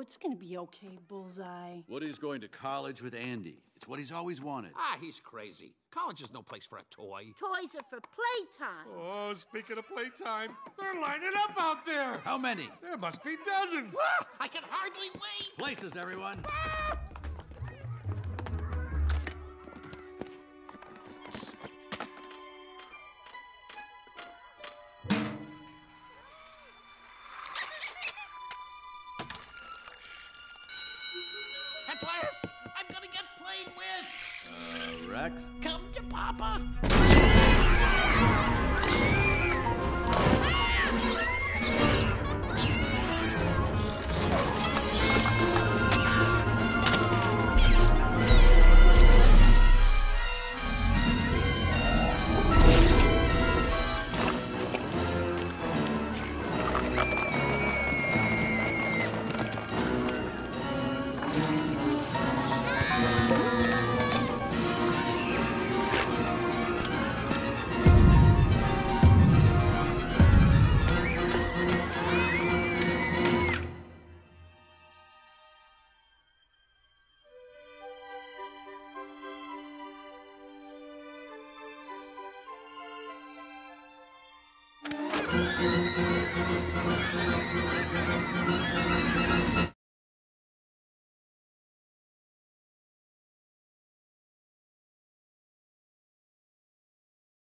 it's gonna be okay, Bullseye. Woody's going to college with Andy. It's what he's always wanted. Ah, he's crazy. College is no place for a toy. Toys are for playtime. Oh, speaking of playtime, they're lining up out there. How many? There must be dozens. Ah, I can hardly wait. Places, everyone. At last, I'm gonna get played with. Rex? Come to Papa.